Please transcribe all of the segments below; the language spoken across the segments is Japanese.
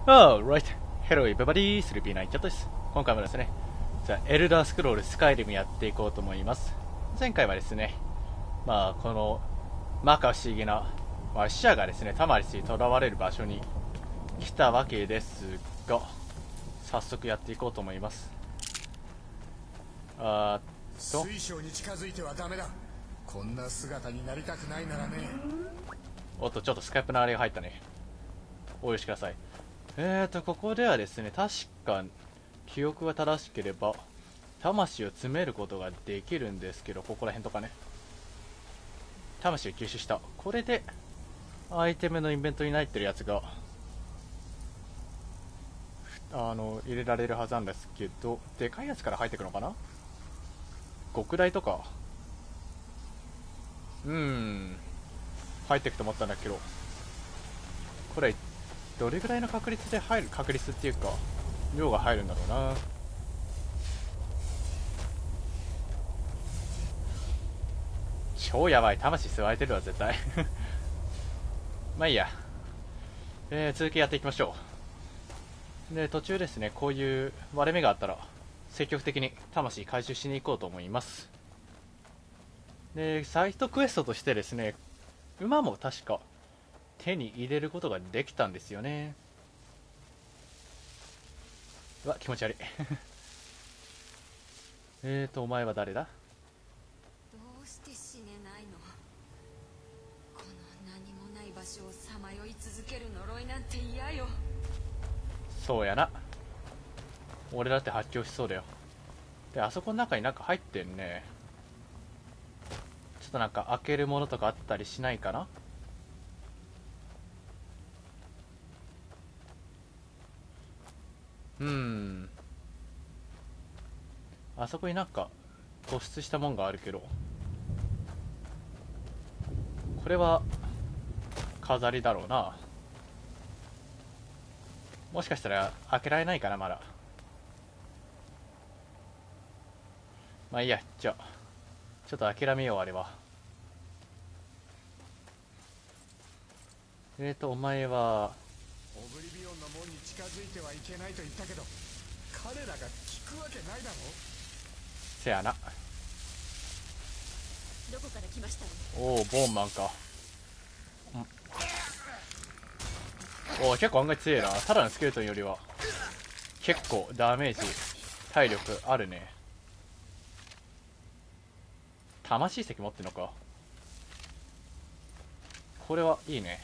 Alright. Hello everybody,スルピーナインキャットです。今回もですね、じゃあエルダースクロールスカイリムやっていこうと思います。前回はですね、この摩訶不思議な、死者がですね、タマリスに囚われる場所に来たわけですが、早速やっていこうと思います。 水晶に近づいてはダメだ。こんな姿になりたくないならね。 おっと、ちょっとスカイプのあれが入ったね。お許しください。ここではですね、確か記憶が正しければ魂を詰めることができるんですけど、ここら辺とかね、魂を吸収した。これでアイテムのインベントに入ってるやつが入れられるはずなんですけど、でかいやつから入ってくのかな。極大とか入ってくと思ったんだけど、これどれぐらいの確率で入る、確率っていうか量が入るんだろうな。超やばい、魂吸われてるわ絶対まあいいや、続きやっていきましょう。で途中ですね、こういう割れ目があったら積極的に魂回収しに行こうと思います。でサイトクエストとしてですね、馬も確か手に入れることができたんですよね。うわ気持ち悪いお前は誰だ。 どうして死ねないの。この何もない場所をさまよい続ける呪いなんて嫌よ。 そうやな、俺だって発狂しそうだよ。であそこの中になんか入ってんね。ちょっとなんか開けるものとかあったりしないかな。あそこになんか突出したもんがあるけど、これは飾りだろうな。もしかしたら開けられないかな、まだ。まあいいや、じゃあちょっと諦めよう、あれは。お前はオブリビオンの門に近づいてはいけないと言ったけど、彼らが聞くわけないだろ。 せやな。 どこから来ましたの。 おお、ボーンマンか。おお、結構案外強いな。ただのスケルトンよりは結構ダメージ、体力あるね。魂石持ってんのか。これはいいね。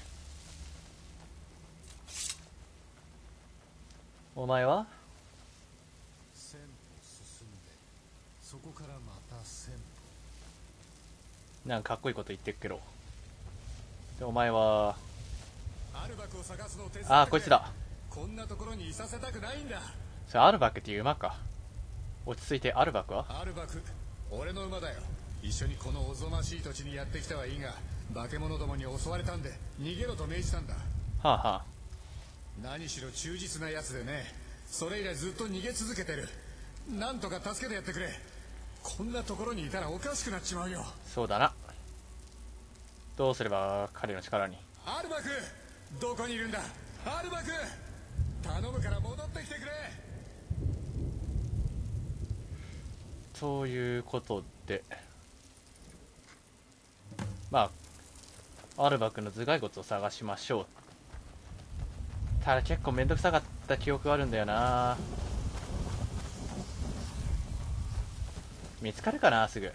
お前は 1000歩進んで、そこからまた1000歩。 なんかかっこいいこと言ってるけど。でお前はアルバクを探すのを手伝ってくれ。 こいつだ。 こんなところにいさせたくないんだ。 それアルバクっていう馬か。落ち着いて。アルバクはアルバク、俺の馬だよ。一緒にこのおぞましい土地にやってきたはいいが、化け物どもに襲われたんで逃げろと命じたんだ。 はあはあ。 何しろ忠実なやつでね。それ以来ずっと逃げ続けてる。なんとか助けてやってくれ。こんなところにいたらおかしくなっちまうよ。 そうだな。どうすれば彼の力に。 アルバク、どこにいるんだ。アルバク、頼むから戻ってきてくれ。 ということで、アルバクの頭蓋骨を探しましょう。ただ結構めんどくさかった記憶があるんだよな。見つかるかな、すぐ。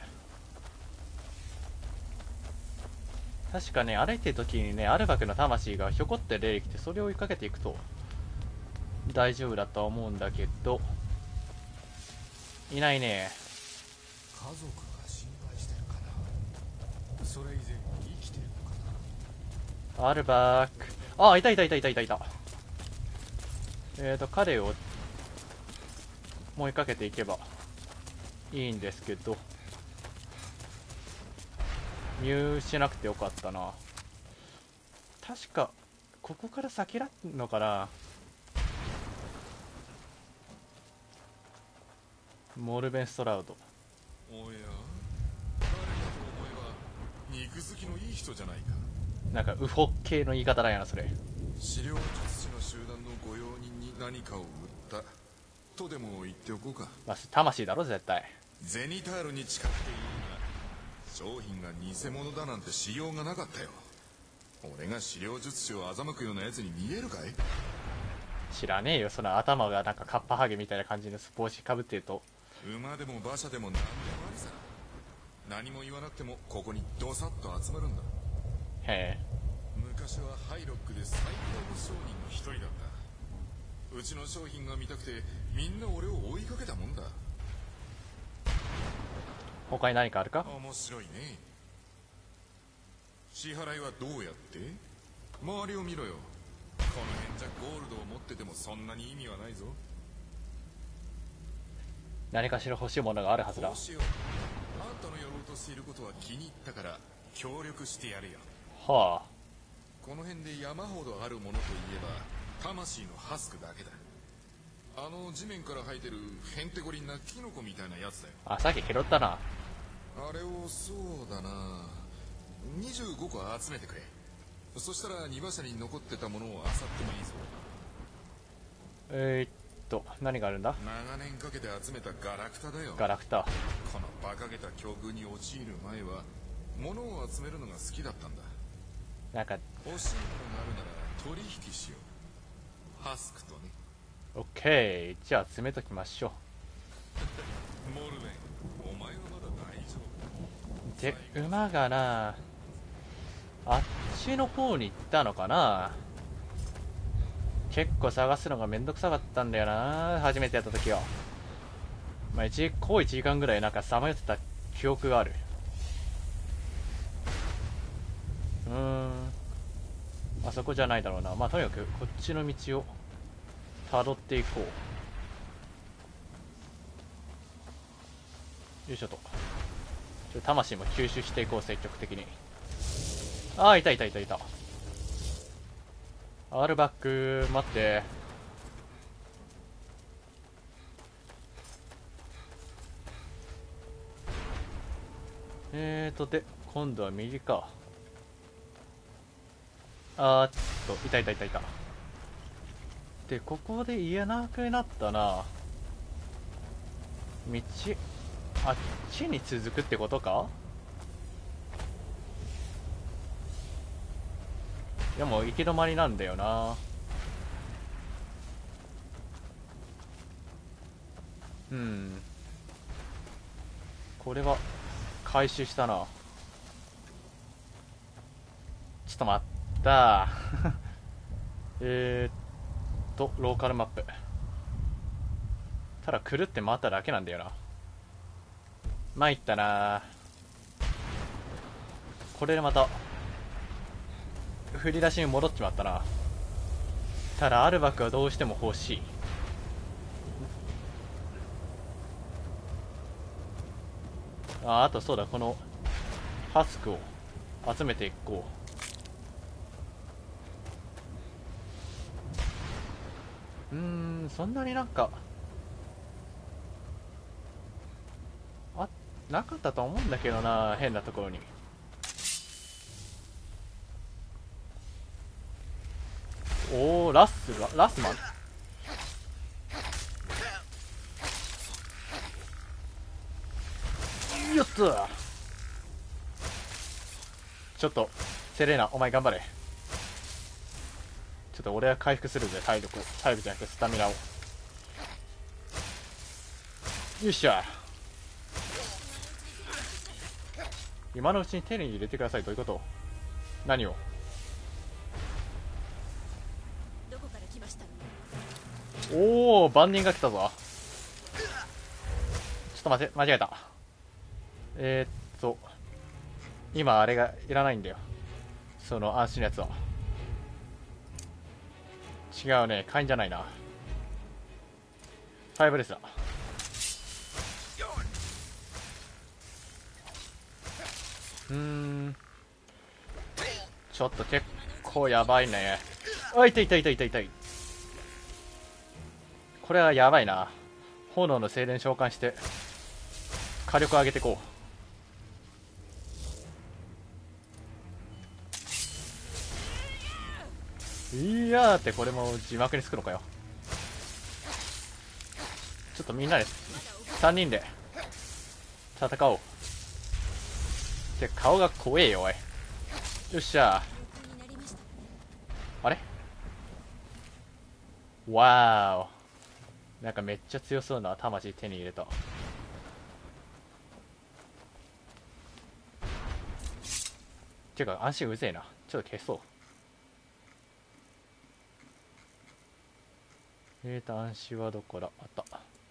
確かね、歩いてる時にね、アルバクの魂がひょこって出てきて、それを追いかけていくと大丈夫だとは思うんだけど、いないね。 家族が心配してるかな。それ以前に生きてるのかな。 アルバク、いたいたいたいたいたいた。彼を追いかけていけばいいんですけど、見失なくてよかったな。確かここから先だのかな。モルベンストラウド。 おや、彼だと思えば肉好きのいい人じゃないか。 なんかウホ系の言い方だよな、それ。 資料術師の集団の御用に何かを売ったとでも言っておこうか。 まあ魂だろ絶対。 ゼニタールに誓っているが商品が偽物だなんてしようがなかったよ。俺が資料術師を欺くようなやつに見えるかい？ 知らねえよ、その頭がなんかカッパハゲみたいな感じの帽子かぶってると。 馬でも馬車でも何でもありさ。何も言わなくてもここにドサッと集まるんだ。 へえ。 昔はハイロックで最高の商人の一人だった。うちの商品が見たくてみんな俺を追いかけたもんだ。 他に何かあるか？ 面白いね。支払いはどうやって？周りを見ろよ。この辺じゃゴールドを持っててもそんなに意味はないぞ。 何かしら欲しいものがあるはずだ。 どうしよう。あんたのやろうとしていることは気に入ったから協力してやるよ。 はあ。 この辺で山ほどあるものといえば魂のハスクだけだ。あの地面から生えてるヘンテコリンなキノコみたいなやつだよ。 あ、さっき拾ったな。 あれをそうだな25個集めてくれ。そしたら2馬車に残ってたものを漁ってもいいぞ。 何があるんだ？ 長年かけて集めたガラクタだよ。 ガラクタ。 この馬鹿げた境遇に陥る前は物を集めるのが好きだったんだ。 なんか、 欲しいものがあるなら取引しよう。ハスクとね。 オッケー。じゃあ詰めときましょモルベン、お前はまだ大丈夫。 う。で、馬がな、あっちの方に行ったのかな。結構探すのがめんどくさかったんだよな、初めてやった時は。まあ1時間ぐらいなんかさまよってた記憶がある。あそこじゃないだろうな。まあとにかくこっちの道を辿っていこう。よいしょと。魂も吸収していこう、積極的に。ああ、いた。アールバック、待って。で、今度は右か。いた。で、ここで言えなくなったな。道、あっちに続くってことか？いや、もう行き止まりなんだよな。これは回収したな。ちょっと待ったローカルマップ。ただくるって回っただけなんだよな。参ったな。これでまた振り出しに戻っちまったな。ただアルバクはどうしても欲しい。あとそうだ、このハスクを集めていこう。そんなになんかなかったと思うんだけどな、変なところに。おお、ラスマン。よっと。ちょっとセレーナ、お前頑張れ。ちょっと俺は回復するぜ、体力じゃなくてスタミナを。よっしゃ。今のうちに手に入れてください。どういうこと？何を？ どこから来ました？ おお、万人が来たぞ。ちょっと待って、間違えた。今あれがいらないんだよ、その安心のやつは。違うね、買いんじゃないな。ファイブレスだ。ちょっと結構やばいね。あ、痛い。これはやばいな。炎の精錬召喚して火力上げてこう。いやーって、これも字幕につくのかよ。 ちょっとみんなで3人で戦おう。て顔が怖えよおい。よっしゃ。あれわーお、なんかめっちゃ強そうな魂手に入れた。ていうか安心うぜえな。ちょっと消そう。暗視はどこだ。あった。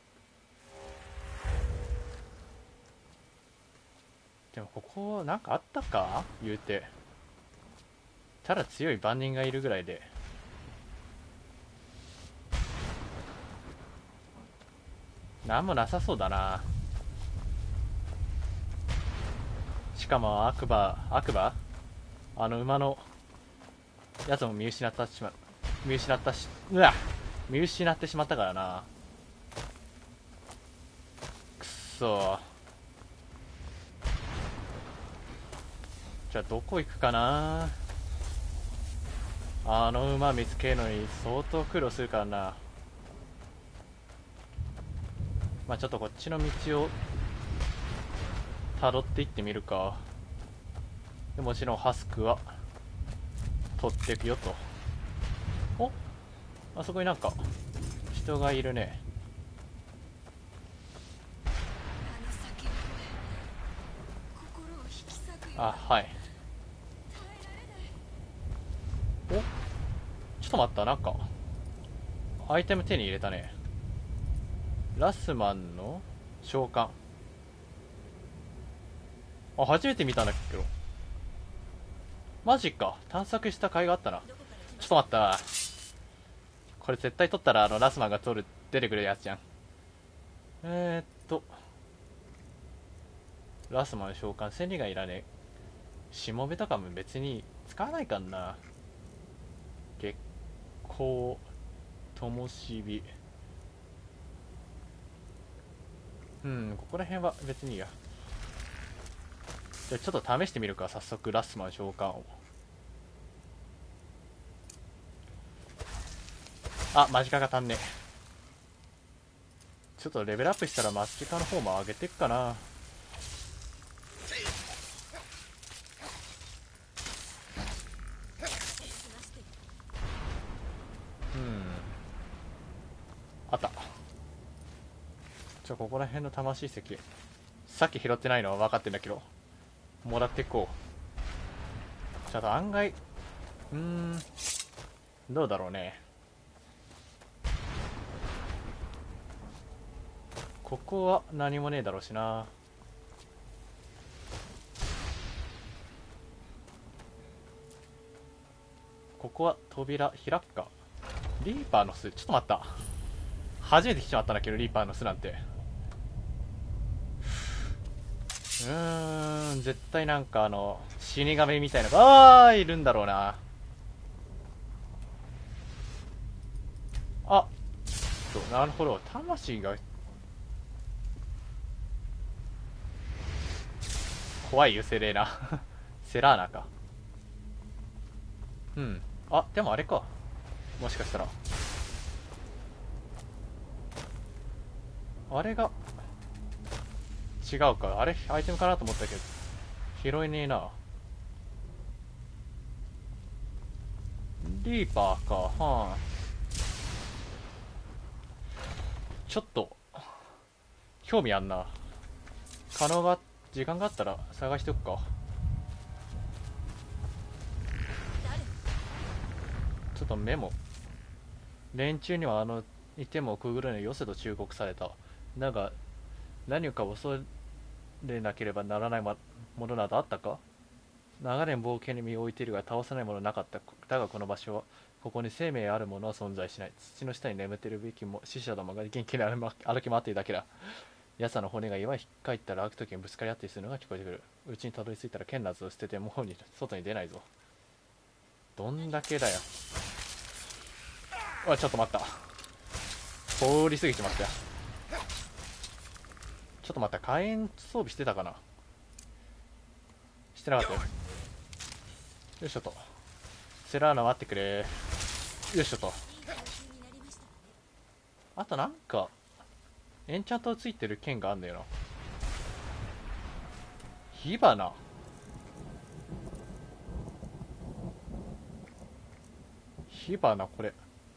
でもここなんかあったか言うて。ただ強い番人がいるぐらいで。なんもなさそうだな。しかも悪馬あの馬のやつも見失ってしまったからな。くっそ。じゃあどこ行くかな。あの馬見つけるのに相当苦労するからな。まあちょっとこっちの道を辿っていってみるか。でもちろんハスクは取っていくよと。お、あそこになんか人がいるね。あ、はい。お、ちょっと待った。なんかアイテム手に入れたね。ラスマンの召喚。あ、初めて見たんだけど。マジか。探索した甲斐があったな。ちょっと待った。これ絶対取ったらラスマンが出てくるやつじゃん。ラスマン召喚。千里がいらねえ。しもべとかも別に使わないかんな。月光、ともしび。ここら辺は別にいいや。じゃあちょっと試してみるか。早速ラスマン召喚を。あ、マジカが足んねえ。ちょっとレベルアップしたらマジカの方も上げていくかな。あった。じゃあここら辺の魂石、さっき拾ってないのは分かってんだけど、もらっていこう。ちょっと案外どうだろうね。ここは何もねえだろうしな。ここは扉開くか。リーパーの巣、ちょっと待った。初めて来ちまったんだけど、リーパーの巣なんて。絶対なんか死神みたいなのがいるんだろうな。あ、なるほど。魂が怖いよ、セレーナ。セラーナか。あ、でもあれか。もしかしたら。あれが、違うか。あれ、アイテムかなと思ったけど、拾えねえな。リーパーか。ちょっと、興味あんな。時間があったら探しとくか。ちょっとメモ。連中にはいてもくぐるのよせと忠告された。だが、何か恐れなければならないものなどあったか。長年冒険に身を置いているが倒さないものなかった。だがこの場所は、ここに生命あるものは存在しない。土の下に眠っているべきも死者どもが元気に歩き回っているだけだ。奴らの骨が岩に引っかいたら開く時にぶつかり合ったりするのが聞こえてくる。うちにたどり着いたら剣などを捨ててもう外に出ないぞ。どんだけだよ。おい、ちょっと待った。通り過ぎちまったよ。ちょっと待った。火炎装備してたかな。してなかったよ。よいしょと。セラーナ待ってくれ。よいしょと。あとなんかエンチャントついてる剣があんだよな。火花。火花、これ。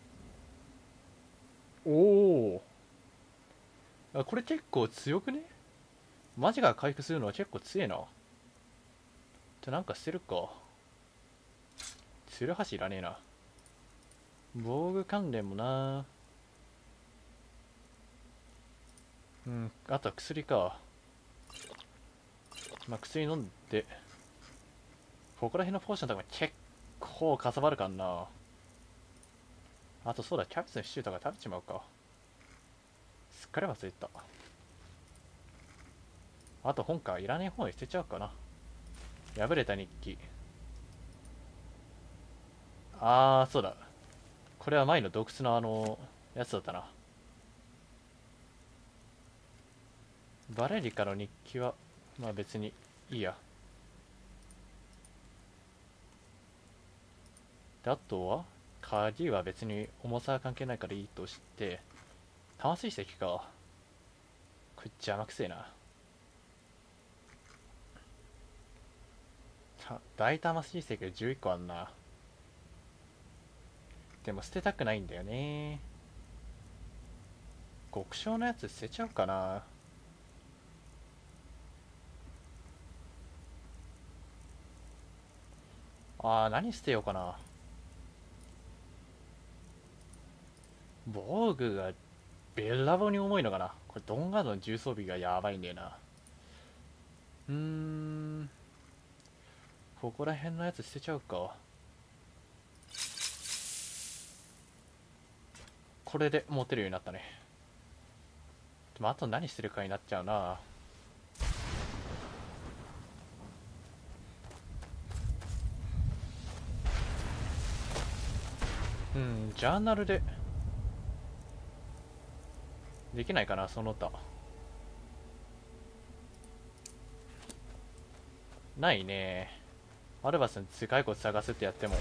おお。これ結構強くね？マジが回復するのは結構強えな。じゃ、なんか捨てるか。ツルハシいらねえな。防具関連もな。うん、あとは薬か。まあ、薬飲んで。ここら辺のポーションとかも結構かさばるかんな。あとそうだ、キャベツのシチューとか食べちまうか。すっかり忘れた。あと本か、いらねえ本に捨てちゃうかな。破れた日記。そうだ。これは前の洞窟のやつだったな。バレリカの日記は、まあ別にいいや。で、あとは鍵は別に重さは関係ないからいいとして、魂石か。これ邪魔くせえな。大魂石が11個あんな。でも捨てたくないんだよね。極小のやつ捨てちゃうかな。何捨てようかな。防具がべらぼうに重いのかな。これドンガードの重装備がやばいんだよな。ここら辺のやつ捨てちゃうか。これで持てるようになったね。でもあと何捨てるかになっちゃうな。ジャーナルでできないかな、その他。ないね。アルバスの頭蓋骨探すってやっても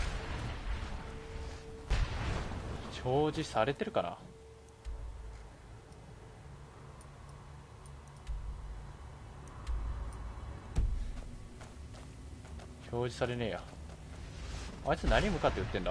表示されてるかな。表示されねえや。あいつ何向かって撃ってんだ。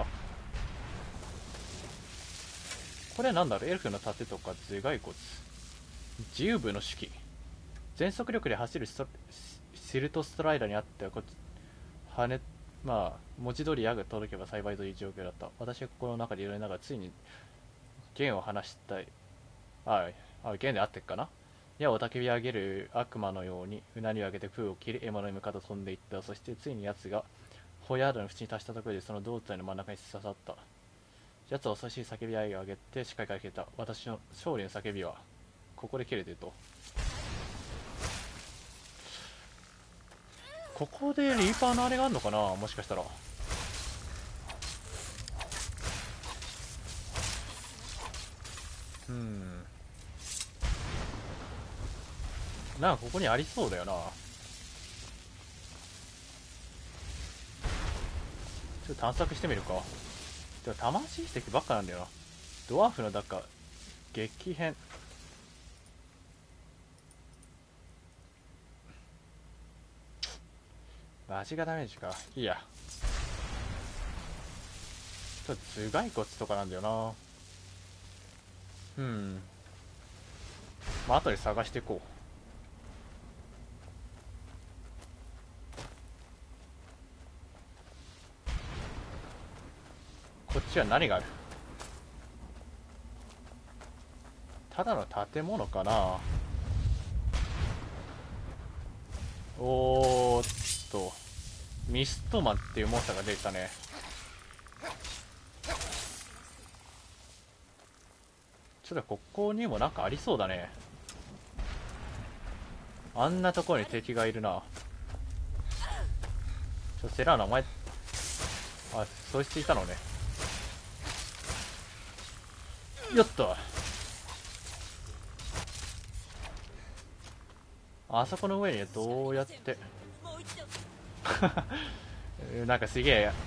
これは何だろう。エルフの盾とか頭蓋骨、自由部の手記。全速力で走るシルトストライダーにあってはまあ文字通り矢が届けば幸いという状況だった。私は心の中で揺れながらついに弦を離したい。弦であってっかな。矢を焚き上げる悪魔のようにうなりを上げて空を切り獲物に向かって飛んでいった。そしてついに奴がホヤードの縁に達したところでその胴体の真ん中に刺さった。奴は恐ろしい叫び合いを上げて視界から消えた。私の勝利の叫びはここで切れてると。ここでリーパーのあれがあるのかな、もしかしたら。なんかここにありそうだよな。ちょっと探索してみるか。でも魂石ばっかなんだよな。ドワーフの激変。マジがダメージか。いいや。ちょっと頭蓋骨とかなんだよな。まあ後で探していこう。こっちは何がある。ただの建物かな。ミストマンっていうモンスターが出てたね。ちょっとここにもなんかありそうだね。あんなところに敵がいるな。セラーナお前、そいついたのね。よっと。あそこの上にどうやってなんかすげえ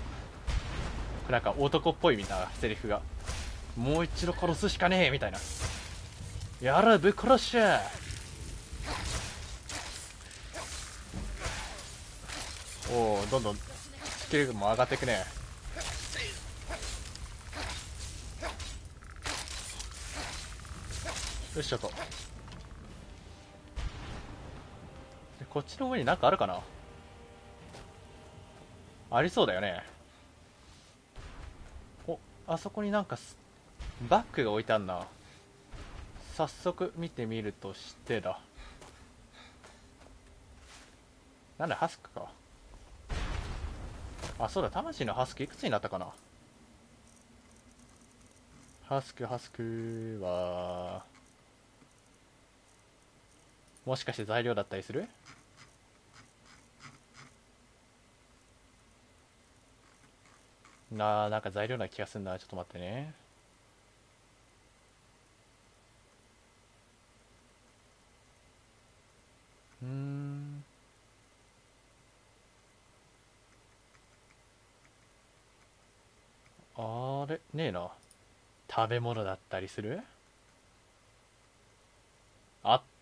なんか男っぽいみたいなセリフが、もう一度殺すしかねえみたいな。 やらぶっ殺しゃ。おお、どんどんスキルも上がっていくね。よいしょと。でこっちの上になんかあるかな。ありそうだよね。お、あそこになんかバッグが置いてあんな。早速見てみるとしてだ。なんだハスクか。あ、そうだ、魂のハスクいくつになったかな。ハスクはもしかして材料だったりする。なんか材料な気がするな。ちょっと待ってね。あれねえな。食べ物だったりする。あった。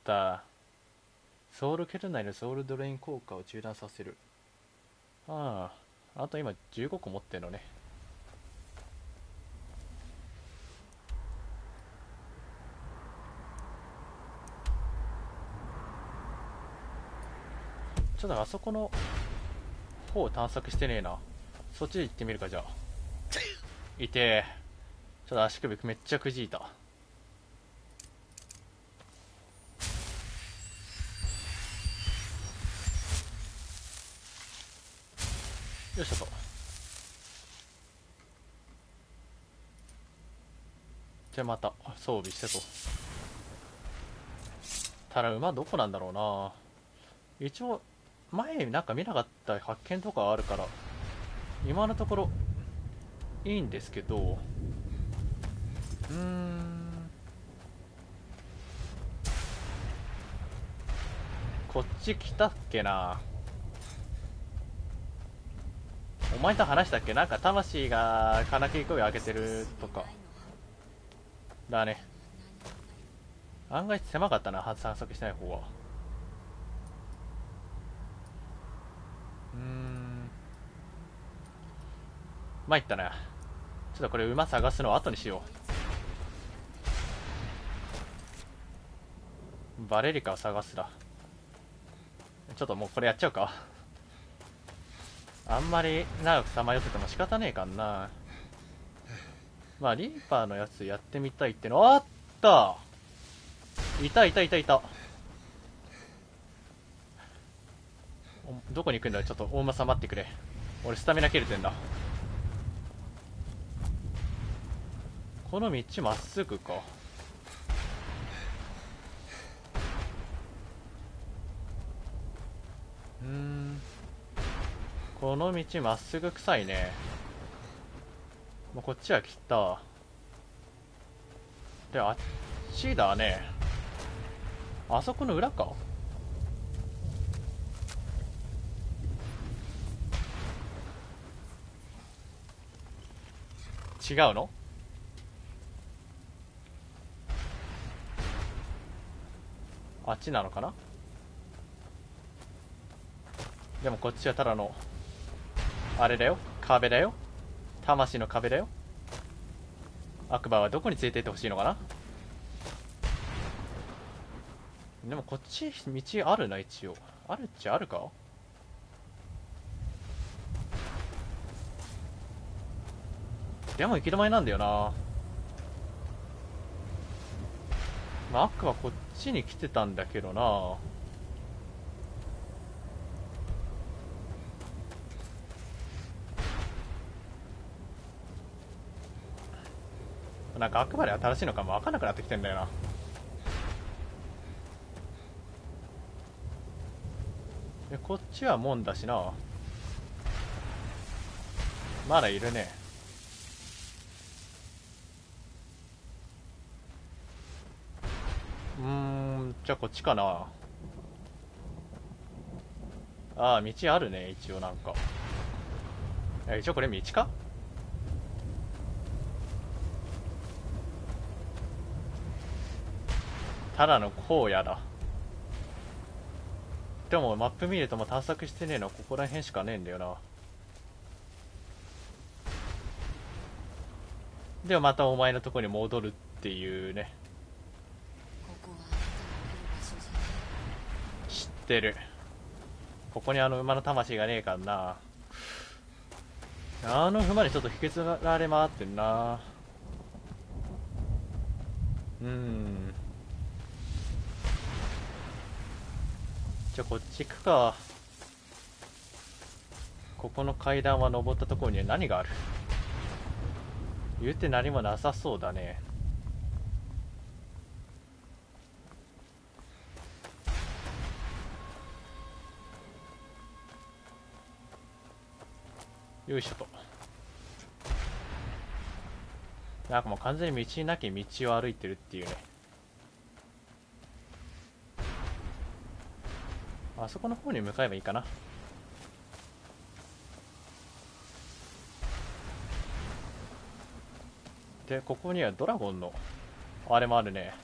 ソウルケル内のソウルドレイン効果を中断させる。あと今15個持ってるのね。ちょっとあそこの方を探索してねえな。そっちで行ってみるか。じゃあいてちょっと足首めっちゃくじいた。よいしょと。でまた装備してと。ただ馬どこなんだろうな。一応前なんか見なかった発見とかあるから今のところいいんですけど、こっち来たっけな。お前と話したっけ。なんか魂が金切り声を上げてるとかだね。案外狭かったな、散策しない方は。参ったな。ちょっとこれ馬探すの後にしよう。バレリカを探すだ。ちょっともうこれやっちゃうか。あんまり長くさまよせても仕方ねえかんな。まあリーパーのやつやってみたいっての。あった、いたどこに行くんだ。ちょっと大馬さん待ってくれ。俺スタミナ切れてんだ。この道まっすぐか。この道まっすぐ臭いね。もうこっちは来た。であっちだね。あそこの裏か。違うの。あっちなのかな。でもこっちはただのあれだよ、壁だよ。魂の壁だよ。悪魔はどこに連れて行ってほしいのかな。でもこっち道あるな。一応あるっちゃあるか。でも行き止まりなんだよな。まあ悪魔こっちに来てたんだけどな。なんかあくまで新しいのかも分かんなくなってきてんだよな。でこっちは門だしな。まだいるね。じゃあこっちかな。ああ道あるね。一応なんか一応これ道か。 ただの荒野だ。でもマップ見るともう探索してねえのここら辺しかねえんだよな。でもまたお前のとこに戻るっていうね。 ここはあなたの来る場所じゃない。 知ってる。ここにあの馬の魂がねえからな。あの馬にちょっと引きずられ回ってんな。じゃあこっち行くか。ここの階段は登ったところには何がある？言うて何もなさそうだね。よいしょと。なんかもう完全に道なき道を歩いてるっていうね。あそこの方に向かえばいいかな。で、ここにはドラゴンのあれもあるね。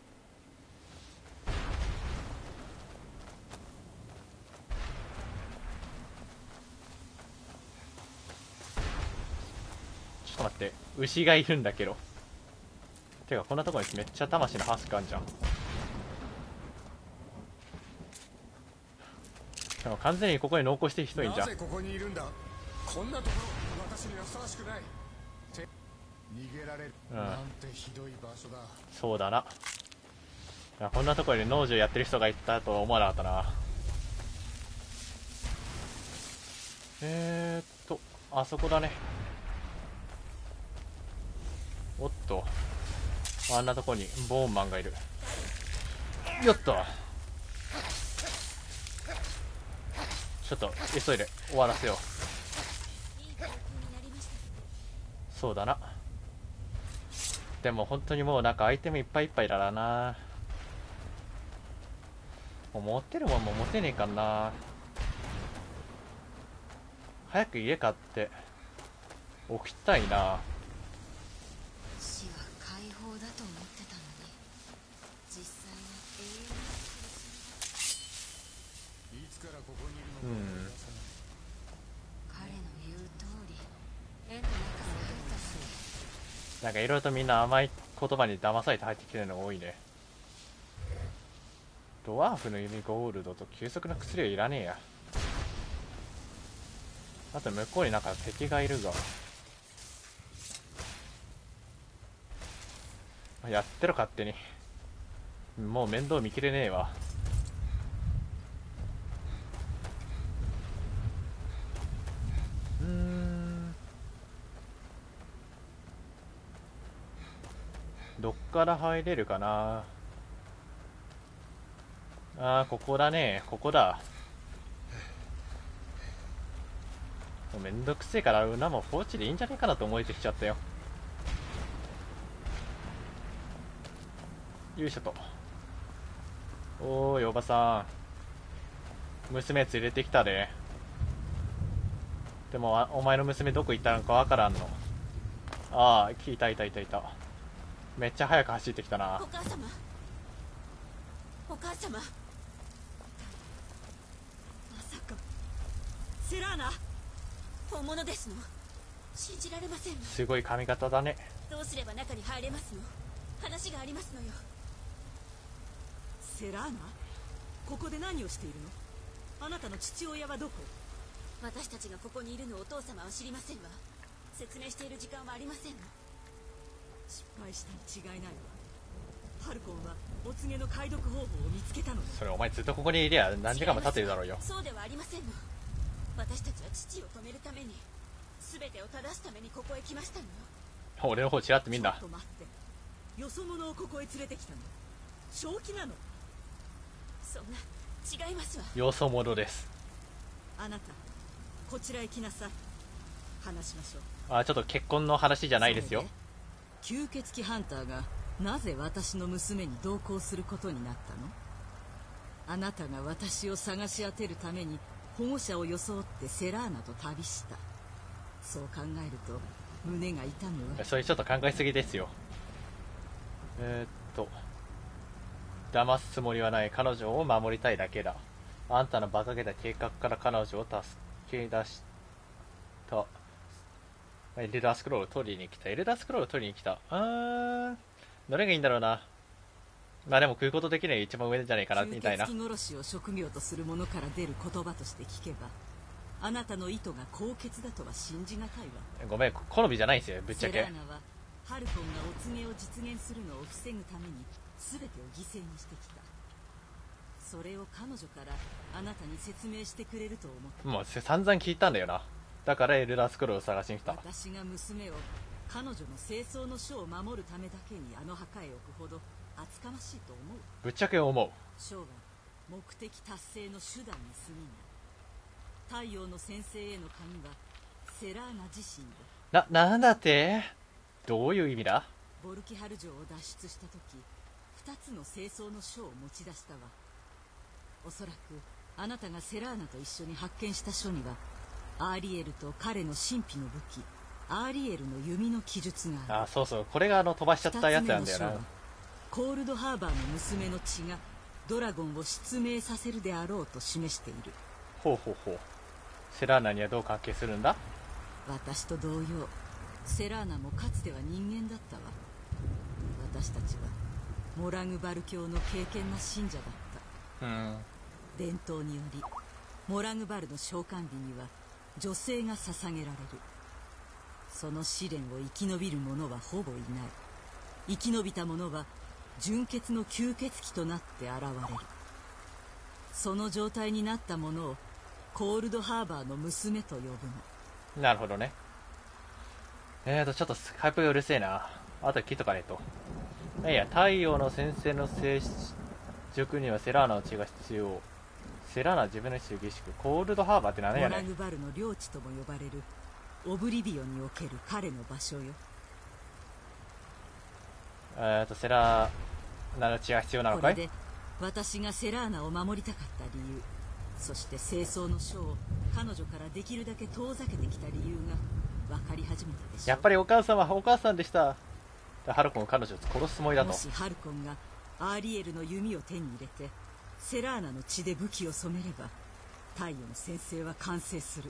ちょっと待って、牛がいるんだけど。てかこんなところにめっちゃ魂のハスクあんじゃん。でも完全にここに濃厚してる人いんじゃん。 なぜここにいるんだ。こんなところ私にはふさわしくない。逃げられる、なんてひどい場所だ。 そうだな。いやこんなところに農場やってる人がいたとは思わなかったな。あそこだね。おっと、あんなとこにボーンマンがいる。よっと、ちょっと急いで終わらせよう。そうだな。でも本当にもうなんかアイテムいっぱいいっぱいだらな。もう持ってるもんも持てねえかな。早く家買って置きたいな。 死は解放だと思ってたのに、実際は永遠の苦しみ。 いつからここにいるのか思い出さない。 彼の言う通り、縁の中に入っただけ。 なんかいろいろとみんな甘い言葉に騙されて入ってきてるのが多いね。ドワーフの弓ゴールドと急速な薬はいらねえや。あと向こうになんか敵がいるが、やってろ勝手に。もう面倒見きれねえわ。どっから入れるかな。あー、ここだね。ここだ。もうめんどくせえから馬も放置でいいんじゃねえかなと思えてきちゃったよ。よいしょと。おーいおばさん、娘連れてきたで。でもお前の娘どこ行ったのかわからんの。ああ、いたいたいたいた。めっちゃ早く走ってきたな。 お母様、お母様、まさかセラーナ本物ですの？信じられません。 すごい髪型だね。 どうすれば中に入れますの？話がありますのよ。 セラーナ、ここで何をしているの？あなたの父親はどこ？ 私たちがここにいるのをお父様は知りませんわ。説明している時間はありませんの。 失敗したに違いないわ。ハルコンはお告げの解読方法を見つけたのだ。 それお前ずっとここにいりゃ何時間も経ってるだろうよ。 そうではありませんの。私たちは父を止めるために、全てを正すためにここへ来ましたのよ。 俺の方ちらっと見んな。 ちょっと待って、よそ者をここへ連れてきたの？正気なの？ そんな、違いますわ。 よそ者です。 あなた、こちらへ来なさい。話しましょう。 あ、ちょっと結婚の話じゃないですよ。 吸血鬼ハンターがなぜ私の娘に同行することになったの？あなたが私を探し当てるために保護者を装ってセラーナと旅した。そう考えると胸が痛むわ。 それちょっと考えすぎですよ。 騙すつもりはない。彼女を守りたいだけだ。あんたの馬鹿げた計画から彼女を助け出した。エルダースクロールを取りに来た。どれがいいんだろうな。まあでも食うことできない一番上じゃないかなみたいな。 吸血鬼殺しを職業とする者から出る言葉として聞けば、あなたの意図が高潔だとは信じがたいわ。 ごめん、好みじゃないんですよ、ぶっちゃけ。 セラーナはハルコンがお告げを実現するのを防ぐために全てを犠牲にしてきた。それを彼女からあなたに説明してくれると思った。 もう散々聞いたんだよな。だからエルダースクロールを探しに来た。 私が娘を彼女の清掃の書を守るためだけにあの墓へ置くほど厚かましいと思う。 ぶっちゃけ思う。 書は目的達成の手段に過ぎない。太陽の先生への鍵はセラーナ自身で。 なんだって？どういう意味だ？ ボルキハル城を脱出した時、2つの清掃の書を持ち出したわ。おそらくあなたがセラーナと一緒に発見した書にはアーリエルと彼の神秘の武器アーリエルの弓の記述がある。 あ、そうそう、これが飛ばしちゃったやつなんだよな。 コールドハーバーの娘の血がドラゴンを失明させるであろうと示している。 ほう。セラーナにはどう関係するんだ？ 私と同様、セラーナもかつては人間だったわ。私たちはモラグバル教の敬虔な信者だった。伝統によりモラグバルの召喚日には女性が捧げられる。その試練を生き延びる者はほぼいない。生き延びた者は純血の吸血鬼となって現れる。その状態になった者をコールドハーバーの娘と呼ぶの。 なるほどね。ちょっとハイプがうるせえな。あと聞いとかねえと。いや、太陽の先生の聖塾にはセラーナの血が必要。セラーナは自分の意思を儀式。コールドハーバーって何やねん。 モラグバルの領地とも呼ばれるオブリビオンにおける彼の場所よ。 セラーナの血が必要なのかい？ これで私がセラーナを守りたかった理由、そして清掃の書を彼女からできるだけ遠ざけてきた理由が分かり始めたでしょう。 やっぱりお母さんでした。ハルコンが彼女を殺すつもりだと。 もしハルコンがアーリエルの弓を手に入れてセラーナの血で武器を染めれば太陽の先生は完成する。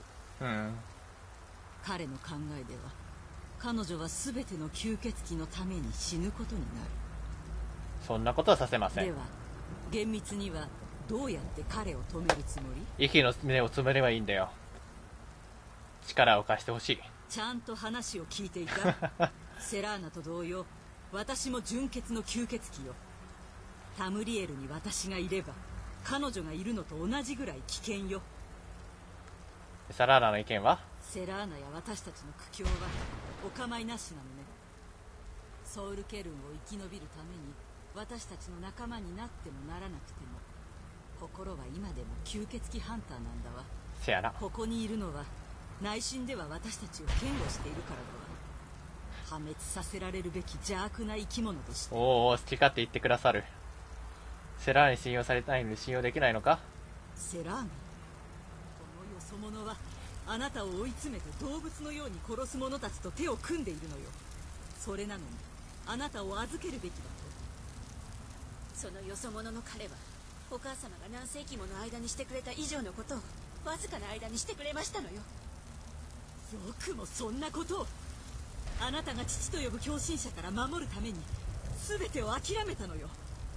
彼の考えでは彼女は全ての吸血鬼のために死ぬことになる。 そんなことはさせません。 では厳密にはどうやって彼を止めるつもり？ 息の根を詰めればいいんだよ。力を貸してほしい。 ちゃんと話を聞いていた。セラーナと同様、私も純血の吸血鬼よ。タムリエルに私がいれば彼女がいるのと同じぐらい危険よ。 セラーナの意見は？ セラーナや私たちの苦境はお構いなしなのね。ソウルケルンを生き延びるために私たちの仲間になってもならなくても心は今でも吸血鬼ハンターなんだわ。 せやな。 ここにいるのは内心では私たちを嫌悪しているからだわ。破滅させられるべき邪悪な生き物として。 好き勝手言ってくださる。セラーナに信用されないのに信用できないのか？ セラーナ、このよそ者はあなたを追い詰めて動物のように殺す者たちと手を組んでいるのよ。それなのにあなたを預けるべきだと。 そのよそ者の彼はお母様が何世紀もの間にしてくれた以上のことをわずかな間にしてくれましたのよ。 よくもそんなことを。あなたが父と呼ぶ狂信者から守るために全てを諦めたのよ。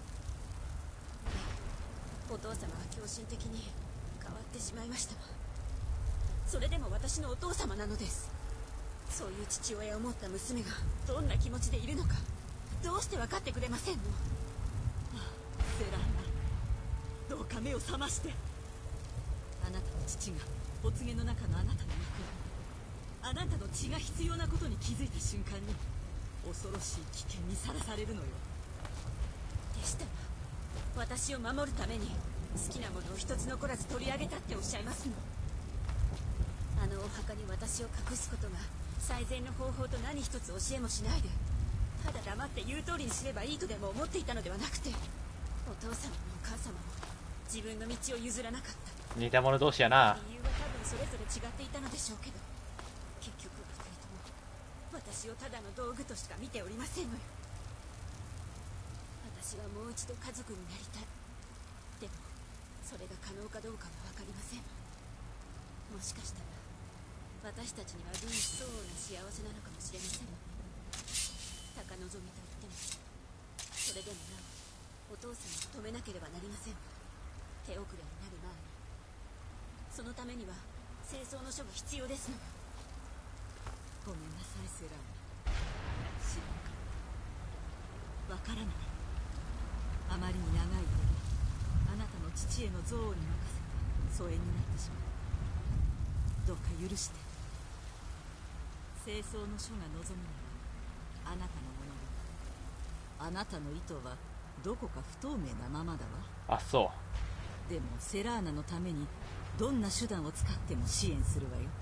お父様は狂信的に変わってしまいましたわ。それでも私のお父様なのです。そういう父親を持った娘がどんな気持ちでいるのかどうして分かってくれませんの？ セラーナ、どうか目を覚まして。あなたの父がお告げの中のあなたの役割、あなたの血が必要なことに気づいた瞬間に恐ろしい危険にさらされるのよ。 でしたら私を守るために好きなものを一つ残らず取り上げたっておっしゃいますの。あのお墓に私を隠すことが最善の方法と何一つ教えもしないで、ただ黙って言う通りにすればいいとでも思っていたのではなくて、お父様もお母様も自分の道を譲らなかった。 似た者同士やな。 理由は多分それぞれ違っていたのでしょうけど、結局は二人とも私をただの道具としか見ておりませんのよ。私私はもう一度家族になりたい。でもそれが可能かどうかは分かりません。もしかしたら私たちには類相応な幸せなのかもしれません。高望みと言っても、それでもなおお父様を止めなければなりません。手遅れになる前に。そのためには清掃の書が必要ですの。 ごめんなさいセラーナ。知らなかった。わからない。あまりに長い間あなたの父への憎悪に任せて疎遠になってしまう。どうか許して。清掃の書が望むならあなたのものだ。あなたの意図はどこか不透明なままだわ。 あ、そう。 でもセラーナのためにどんな手段を使っても支援するわよ。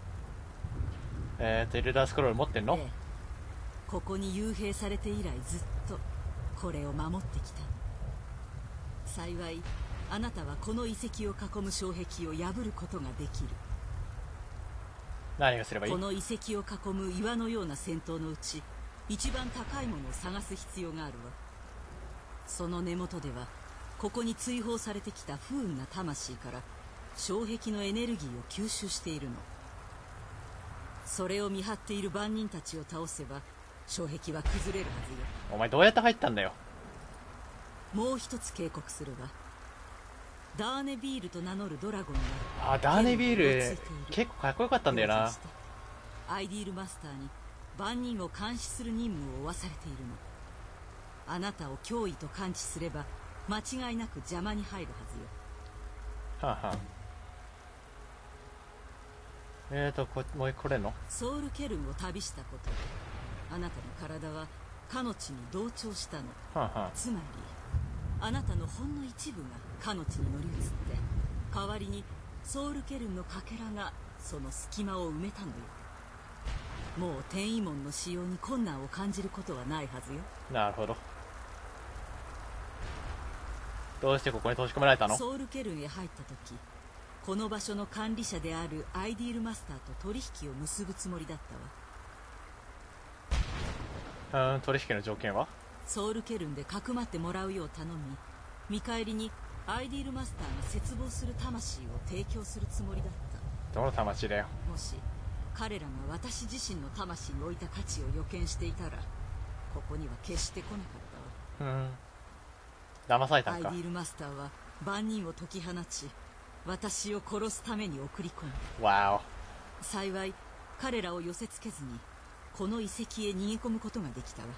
エルダースクロール持ってんの？ ええ、ここに幽閉されて以来ずっとこれを守ってきた。幸いあなたはこの遺跡を囲む障壁を破ることができる。 何がすればいい？ この遺跡を囲む岩のような戦闘のうち一番高いものを探す必要があるわ。その根元ではここに追放されてきた不運な魂から障壁のエネルギーを吸収しているの。それを見張っている番人たちを倒せば障壁は崩れるはずよ。 お前どうやって入ったんだよ。 もう一つ警告するわ。ダーネビールと名乗るドラゴンがあ、ダーネビール結構かっこよかったんだよな。 アイディールマスターに万人を監視する任務を負わされているの。あなたを脅威と感知すれば間違いなく邪魔に入るはずよ。 はあはあ。もうこれのソウルケルンを旅したことであなたの体はかの地に同調したの。 はあはあ。 つまりあなたのほんの一部がかの地に乗り移って代わりにソウルケルンのかけらがその隙間を埋めたのよ。もう転移門の使用に困難を感じることはないはずよ。 なるほど。どうしてここに閉じ込められたの？ ソウルケルンへ入った時この場所の管理者であるアイディールマスターと取引を結ぶつもりだったわ。 取引の条件は？ ソウルケルンでかくまってもらうよう頼み、見返りにアイディールマスターが絶望する魂を提供するつもりだった。 どの魂だよ。 もし彼らが私自身の魂に置いた価値を予見していたらここには決して来なかったわ。 騙されたんか。 アイディールマスターは万人を解き放ち私を殺すために送り込んだ。 わ幸い彼らを寄せつけずにこの遺跡へ逃げ込むことができたわ。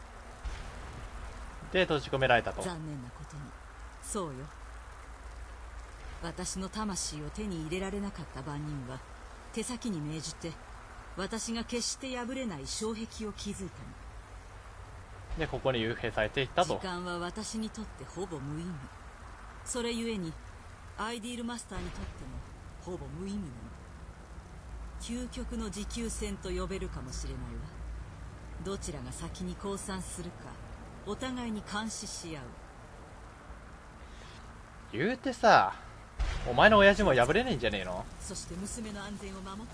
で閉じ込められたと。 残念なことにそうよ。私の魂を手に入れられなかった番人は手先に命じて私が決して破れない障壁を築いたの。 でここに幽閉されていったと。 時間は私にとってほぼ無意味。それゆえにアイディールマスターにとってもほぼ無意味なの。究極の持久戦と呼べるかもしれないわ。どちらが先に降参するかお互いに監視し合う。 言うてさ、お前の親父も破れねえんじゃねえの？ そして娘の安全を守って。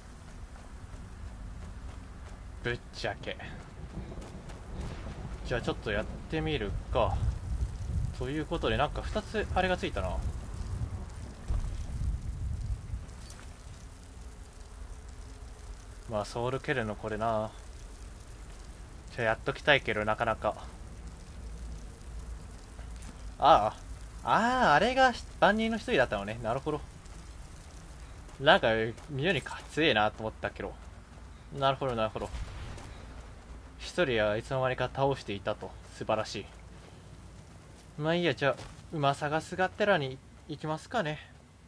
ぶっちゃけ。じゃあちょっとやってみるか。ということでなんか2つあれがついたな。まあソウルケルのこれな。じゃあやっときたいけどなかなか。あれが万人の一人だったのね。なるほど。なんか妙に強えなと思ったけど。なるほどなるほど。一人はいつの間にか倒していたと。素晴らしい。まあいいや、じゃあ馬探すがてらに行きますかね。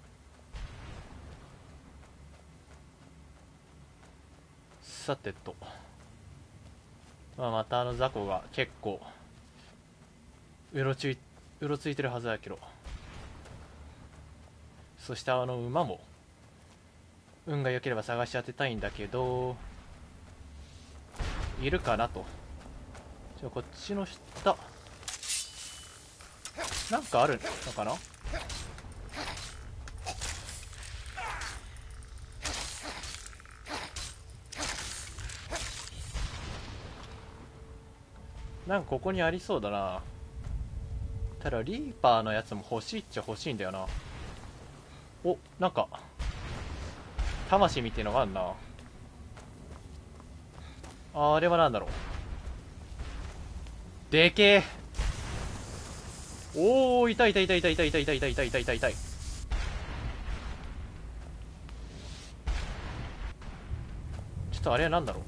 さてと、まあ、また雑魚が結構うろついてるはずだけど、そして馬も運が良ければ探し当てたいんだけどいるかなと。じゃあこっちの下なんかあるのかな。なんかここにありそうだな。 ただリーパーのやつも欲しいっちゃ欲しいんだよな。お、なんか魂みてえのがあるな。あれはなんだろう。でけえ。おお、痛い痛い痛い痛い痛い痛い痛い痛い痛い痛い痛い痛い。ちょっとあれはなんだろう。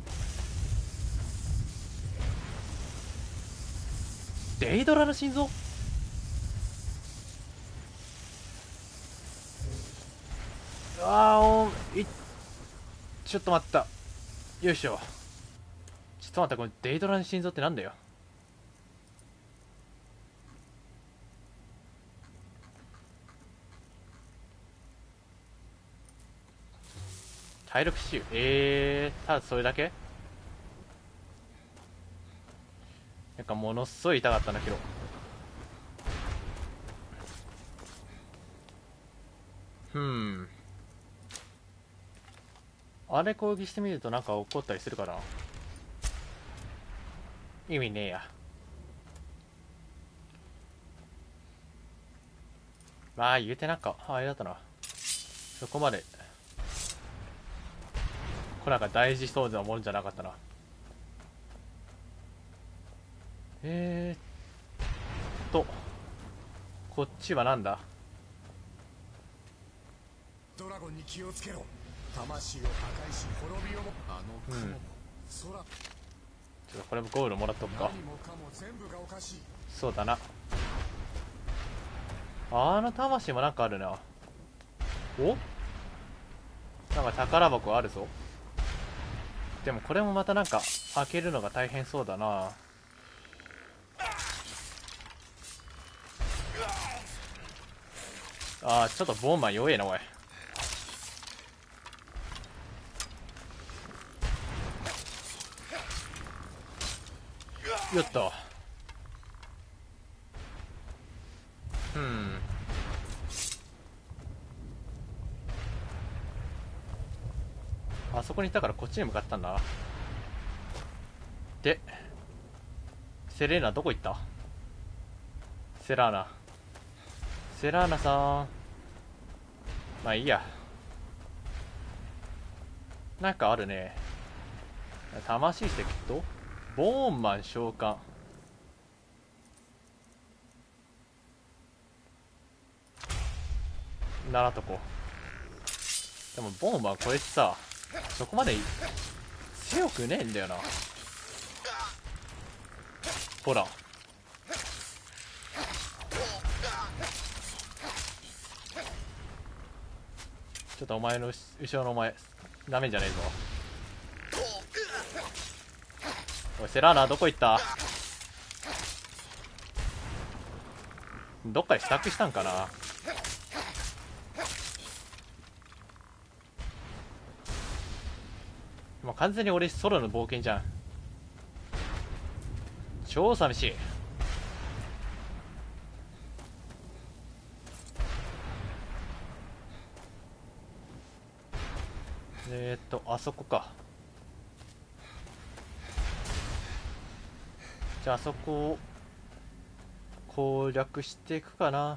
デイドラの心臓。ちょっと待った。よいしょ。ちょっと待った、このデイドラの心臓ってなんだよ。体力使用。ただそれだけ。なんかものすごい痛かったんだけど。あれ攻撃してみるとなんか起こったりするかな。意味ねえや。まあ言うてなんかあれだったな。そこまでこれなんか大事そうなもんじゃなかったな。こっちはなんだ。 ドラゴンに気をつけろ。魂を破壊し滅びをもあの雲も、空ちょっとこれもゴールもらっとくか。 何もかも全部がおかしい。 そうだな。あの魂もなんかあるな。お、なんか宝箱あるぞ。でもこれもまたなんか開けるのが大変そうだな。ちょっとボンマン弱えなおい。よっと。あそこにいたからこっちに向かったんだ。でセレーナどこ行った。セラーナさん。まあいいや。なんかあるね。魂石とボーンマン召喚。7とこ。でもボーンマンこれさ、そこまで強くねえんだよな。ほらちょっとお前の後ろのお前なめんじゃねえぞ。おいセラーナどこ行った。どっかで支度したんかな。もう完全に俺ソロの冒険じゃん。超寂しい。あそこか。じゃああそこを攻略していくかな。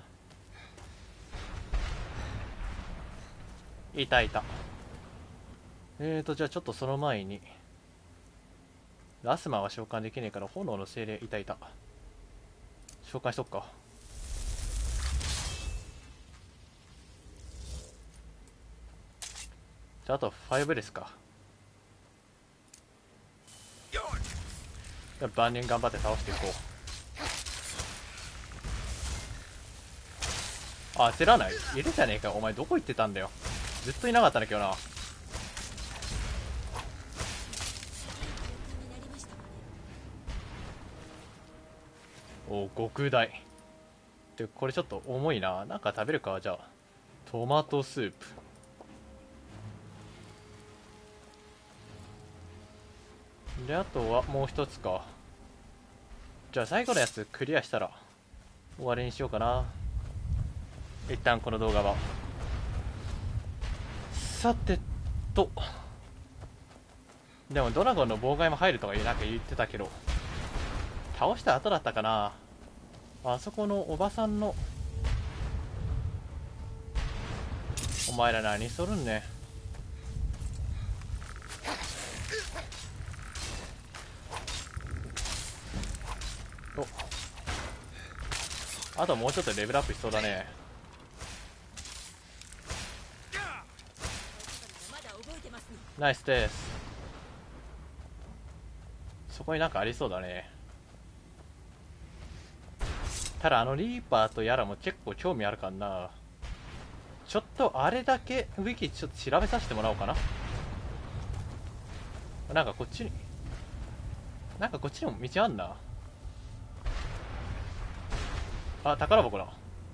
いたじゃあちょっとその前にラスマンは召喚できねえから炎の精霊いた召喚しとくか。じゃああと5ですか。晩年頑張って倒していこう。焦らない。いるじゃねえか。お前どこ行ってたんだよ。ずっといなかったんだけどな。お、極大でこれちょっと重いな。なんか食べるか。じゃあトマトスープ。であとはもう一つか。じゃあ最後のやつクリアしたら終わりにしようかな。一旦この動画は。さてと、でもドラゴンの妨害も入るとかなんか言ってたけど倒した後だったかな。 あそこのおばさんの、お前ら何しとるんね。お、あともうちょっとレベルアップしそうだね。 まだ覚えてますの。 ナイスです。そこになんかありそうだね。ただリーパーとやらも結構興味あるかな。ちょっとあれだけウィキちょっと調べさせてもらおうかな。なんかこっちにも道あんな。あ、宝箱だ。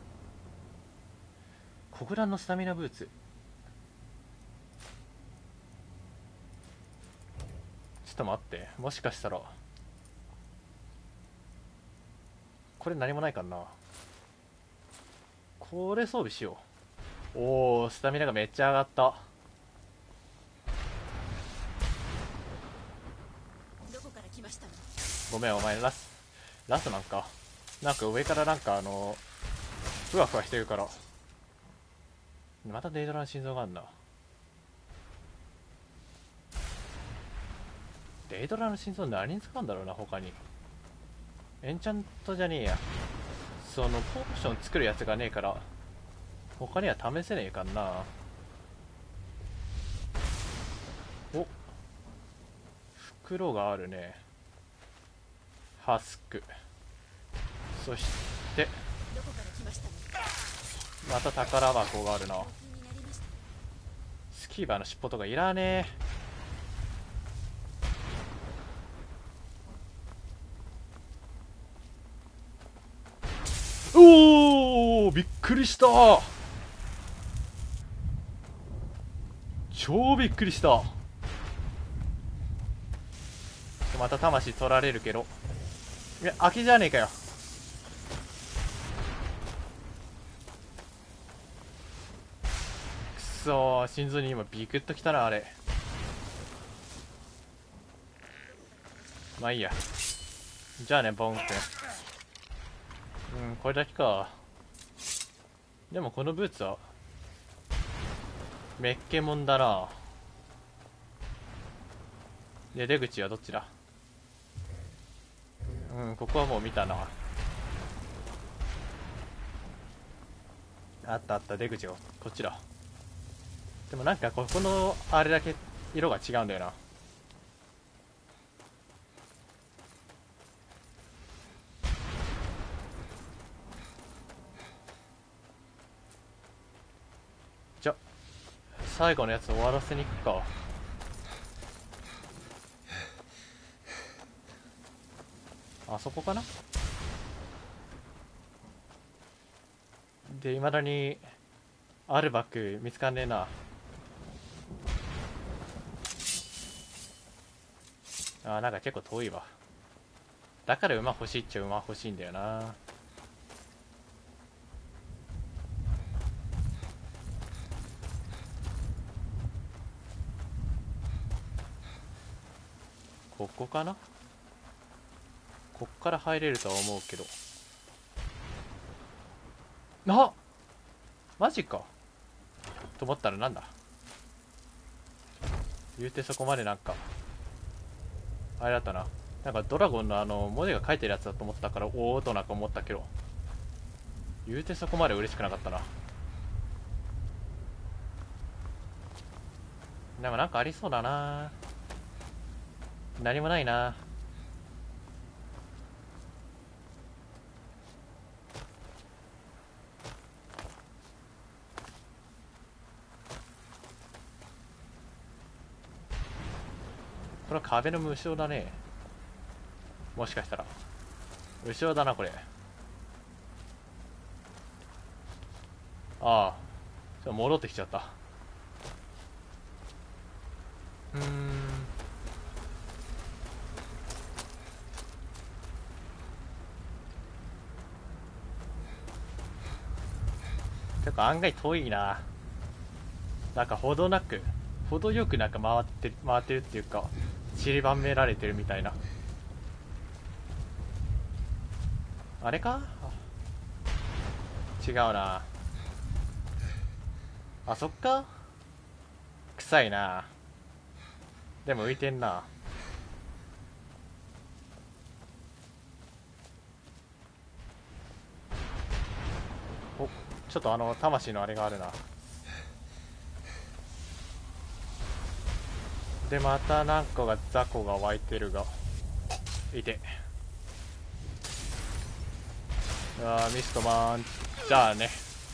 コランのスタミナブーツ。ちょっと待って、もしかしたらこれ何もないかな。これ装備しよう。おお、スタミナがめっちゃ上がった。 どこから来ましたの？ ごめん、お前ラスなんか上からなんかふわふわしてるから。またデイドラの心臓があんな。デイドラの心臓何に使うんだろうな。他にエンチャントじゃねえや。そのポーション作るやつがねえから他には試せねえかな。お、袋があるね。ハスク、そしてどこから来ましたの？ また宝箱があるな。 気になりました。 スキーバーの尻尾とかいらねえ。おお、びっくりした。超びっくりした。また魂取られるけど、いや空きじゃねえかよ。くそー、心臓に今ビクッときたなあれ。まあいいや。じゃあね、ボン君。これだけか。でもこのブーツはメッケモンだな。で、出口はどっちだ？ここはもう見たな。あったあった、出口がこっちだ。でもなんかここのあれだけ色が違うんだよな。じゃ最後のやつ終わらせに行くか。あそこかな。で、いまだにアルバック見つかんねえな。なんか結構遠いわ。だから馬欲しいっちゃ馬欲しいんだよな。ここかな。こっから入れるとは思うけど。あ、マジかと思ったらなんだ。言うてそこまでなんかあれだったな。なんかドラゴンの文字が書いてるやつだと思ったからおおとなんか思ったけど、言うてそこまで嬉しくなかったな。でもなんかありそうだな。何もないな。この壁の無償だね。もしかしたら無償だなこれ。ああ、ちょっと戻ってきちゃった。てか案外遠いな。なんか程よくなんか回ってるっていうか散りばめられてるみたいな。あれか。 違うな。あ、そっか。臭いな。でも浮いてんな。お、ちょっと魂のあれがあるな。でまた何個が雑魚が湧いてるがいて、ミストマンじゃあね。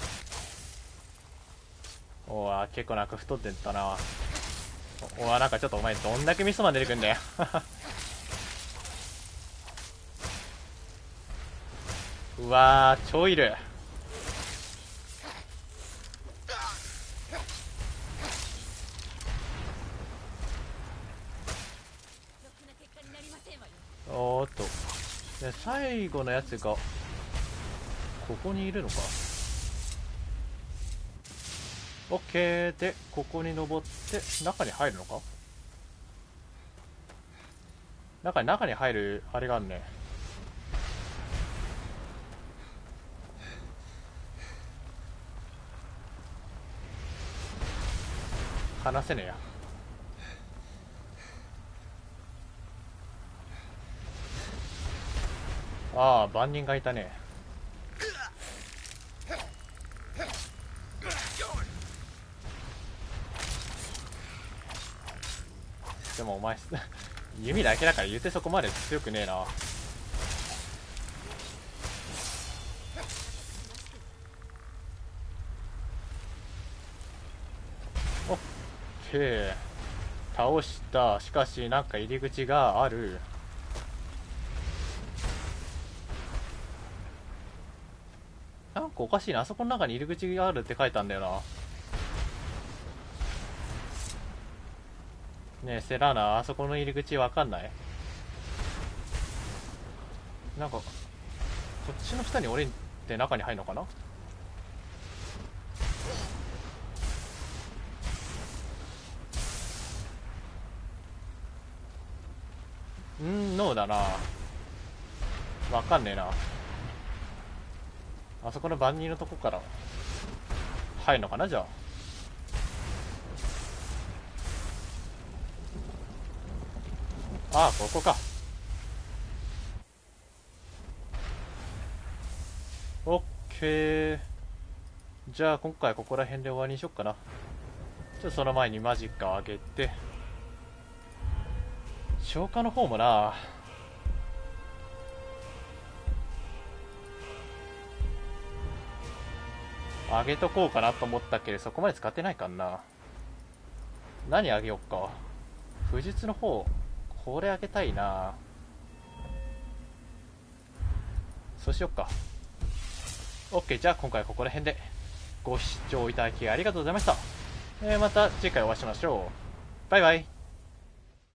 おわ、結構なんか太ってったな。おわ、なんかちょっとお前どんだけミストマン出てくんだようわー、超いる。おーっと、で最後のやつがここにいるのか。オッケー。でここに登って中に入るのか。中に入るあれがあるね。話せねえや。ああ、万人がいたね。でもお前弓だけだから言うてそこまで強くねえな。オッケー、倒した。しかしなんか入り口がある。なんかおかしいな。あそこの中に入り口があるって書いたんだよな。ねえセラーナ、あそこの入り口わかんない？なんかこっちの下に降りて中に入るのかな。ノーだな。わかんねえな。あそこの万人のとこから入るのかな。じゃあここか。オッケー。じゃあ今回ここら辺で終わりにしよっかな。その前にマジックを上げて、消化の方もな、上げとこうかなと思ったけどそこまで使ってないかな。何上げよっか。不術の方、これ上げたいな。そうしよっか。 OK。 じゃあ今回ここら辺でご視聴いただきありがとうございました。また次回お会いしましょう。バイバイ。